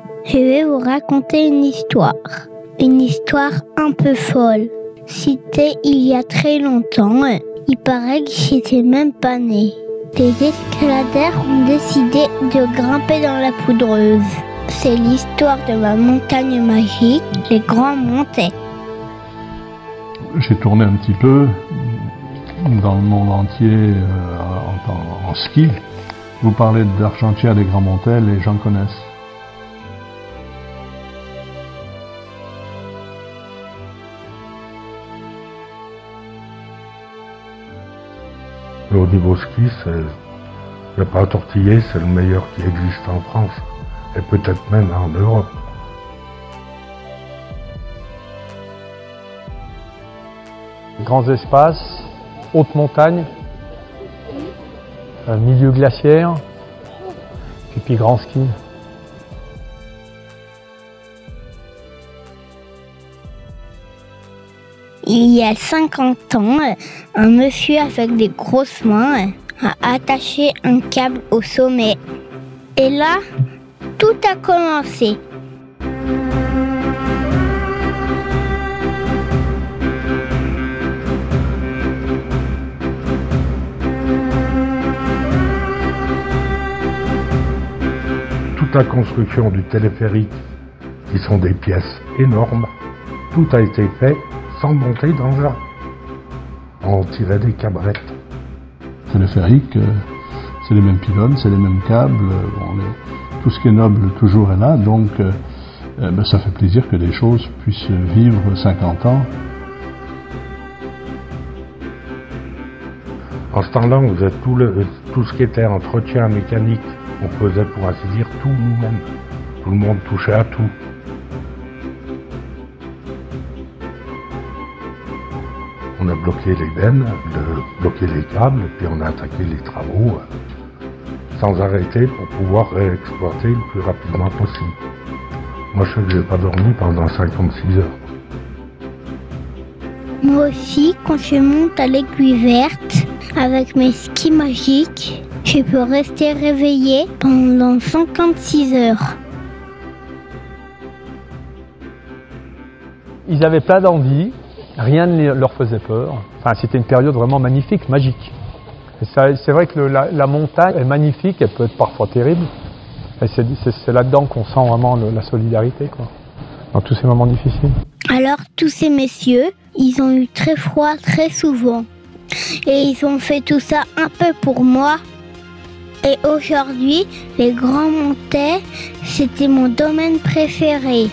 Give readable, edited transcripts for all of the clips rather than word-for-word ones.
Je vais vous raconter une histoire un peu folle. C'était il y a très longtemps, il paraît que j'étais même pas née. Les escaladeurs ont décidé de grimper dans la poudreuse. C'est l'histoire de ma montagne magique, les Grands Montets. J'ai tourné un petit peu dans le monde entier en ski. Vous parlez d'Argentière des Grands Montets, les gens connaissent. Au niveau ski, le pas tortillé, c'est le meilleur qui existe en France, et peut-être même en Europe. Grands espaces, haute montagne, milieu glaciaire, et puis grand ski. Il y a 50 ans, un monsieur avec des grosses mains a attaché un câble au sommet. Et là, tout a commencé. Toute la construction du téléphérique, qui sont des pièces énormes, tout a été fait sans monter d'engin. On tirait des cabrettes. Téléphérique, c'est les mêmes pylônes, c'est les mêmes câbles, tout ce qui est noble toujours est là, donc ça fait plaisir que des choses puissent vivre 50 ans. En ce temps-là, on faisait tout ce qui était entretien mécanique, on faisait pour ainsi dire tout nous-mêmes. Tout le monde touchait à tout. On a bloqué les bennes, bloqué les câbles, et puis on a attaqué les travaux sans arrêter pour pouvoir réexploiter le plus rapidement possible. Moi, je sais que j'ai pas dormi pendant 56 heures. Moi aussi, quand je monte à l'aiguille verte, avec mes skis magiques, je peux rester réveillée pendant 56 heures. Ils avaient plein d'envie, rien ne leur faisait peur. Enfin, c'était une période vraiment magnifique, magique. C'est vrai que la montagne est magnifique, elle peut être parfois terrible. Et c'est là-dedans qu'on sent vraiment la solidarité, quoi, dans tous ces moments difficiles. Alors tous ces messieurs, ils ont eu très froid très souvent. Et ils ont fait tout ça un peu pour moi. Et aujourd'hui, les Grands Montets, c'était mon domaine préféré.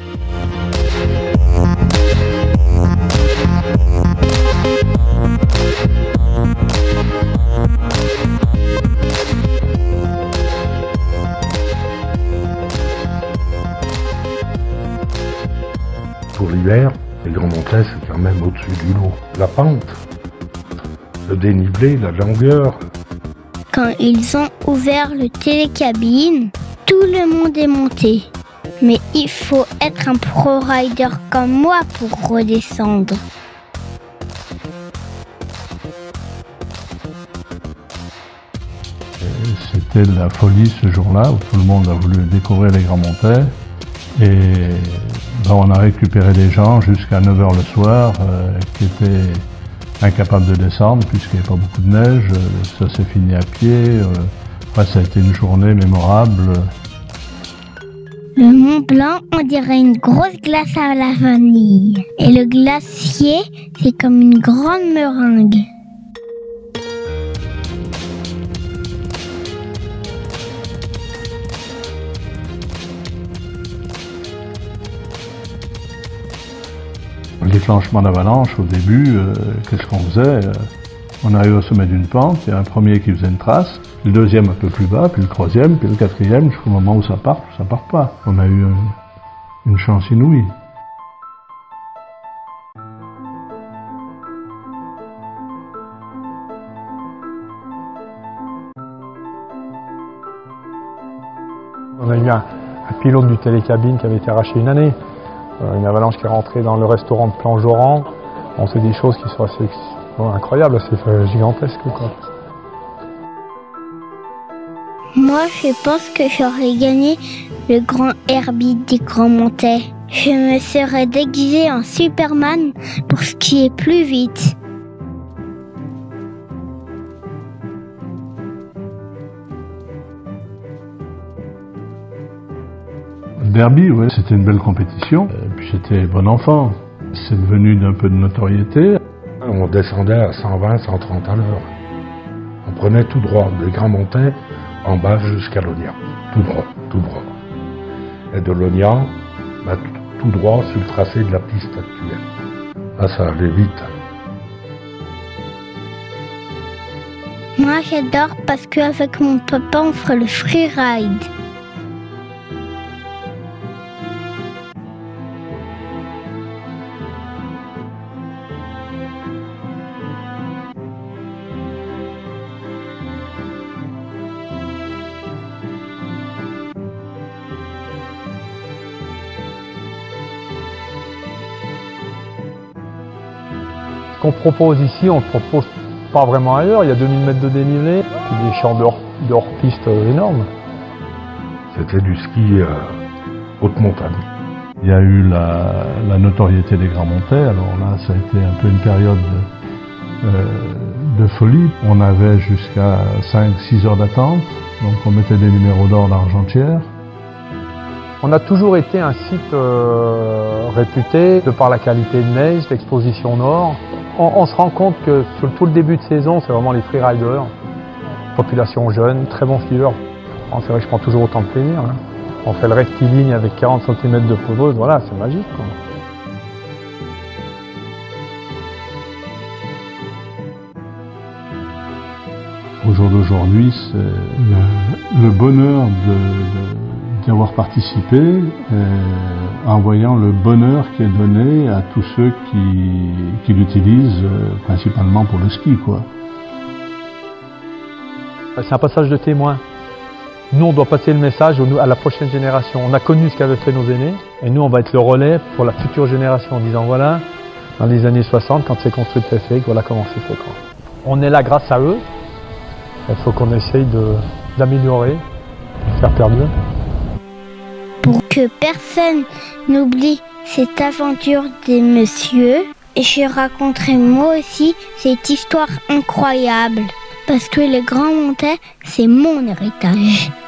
Pour l'hiver, les Grands Montets, c'est quand même au-dessus du lot. La pente, le dénivelé, la longueur. Quand ils ont ouvert le télécabine, tout le monde est monté. Mais il faut être un pro-rider comme moi pour redescendre. C'était de la folie ce jour-là, où tout le monde a voulu découvrir les Grands Montets. Et on a récupéré des gens jusqu'à 9h le soir qui étaient incapables de descendre puisqu'il n'y avait pas beaucoup de neige. Ça s'est fini à pied. Après, ça a été une journée mémorable. Le Mont Blanc, on dirait une grosse glace à la vanille. Et le glacier, c'est comme une grande meringue. Le déclenchement d'avalanche, au début, qu'est-ce qu'on faisait? On arrivait au sommet d'une pente, il y a un premier qui faisait une trace, le deuxième un peu plus bas, puis le troisième, puis le quatrième, jusqu'au moment où ça part pas. On a eu une chance inouïe. On a eu un pilote du télécabine qui avait été arraché une année. Une avalanche qui est rentrée dans le restaurant de Plangeoran. On sait des choses qui sont assez incroyables, assez gigantesques, quoi. Moi, je pense que j'aurais gagné le grand Herbie des Grands Montets. Je me serais déguisé en Superman pour skier plus vite. Le derby, ouais, c'était une belle compétition. Et puis j'étais bon enfant. C'est devenu d'un peu de notoriété. On descendait à 120, 130 à l'heure. On prenait tout droit, des Grands Montets en bas jusqu'à Lonia. Tout droit, tout droit. Et de Lonia, tout droit sur le tracé de la piste actuelle. Là, ça allait vite. Moi, j'adore parce qu'avec mon papa, on ferait le freeride. Ce qu'on propose ici, on ne le propose pas vraiment ailleurs. Il y a 2000 mètres de dénivelé, puis des champs de hors-piste énormes. C'était du ski haute montagne. Il y a eu la notoriété des Grands Montets. Alors là, ça a été un peu une période de folie. On avait jusqu'à 5-6 heures d'attente. Donc on mettait des numéros d'or d'Argentière. On a toujours été un site réputé de par la qualité de neige, l'exposition nord. On se rend compte que sur tout le début de saison, c'est vraiment les freeriders. Population jeune, très bons skieurs. C'est vrai que je prends toujours autant de plaisir. Hein. On fait le rectiligne avec 40 cm de poudreuse, voilà, c'est magique, quoi. Au jour d'aujourd'hui, c'est le bonheur d'y avoir participé, en voyant le bonheur qui est donné à tous ceux qui l'utilisent principalement pour le ski, quoi. C'est un passage de témoin. Nous, on doit passer le message à la prochaine génération. On a connu ce qu'avaient fait nos aînés, et nous, on va être le relais pour la future génération en disant, voilà, dans les années 60, quand c'est construit le téléphérique, voilà comment c'est fait, quoi. On est là grâce à eux. Il faut qu'on essaye d'améliorer, de faire perdurer. Pour que personne n'oublie cette aventure des messieurs, je raconterai moi aussi cette histoire incroyable. Parce que les Grands Montets, c'est mon héritage.